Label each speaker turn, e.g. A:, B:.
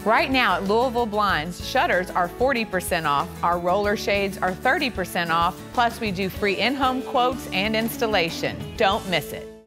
A: Right now at Louisville Blinds, shutters are 40% off, our roller shades are 30% off, plus we do free in-home quotes and installation. Don't miss it.